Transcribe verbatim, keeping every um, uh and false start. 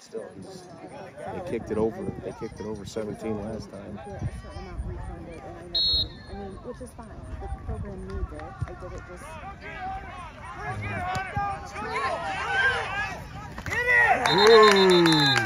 still, he's, they kicked it over. They kicked it over seventeen last time. Get a certain amount refunded, and I never. I mean, which is fine. The program needs it. I did it just. Get it! Ooh.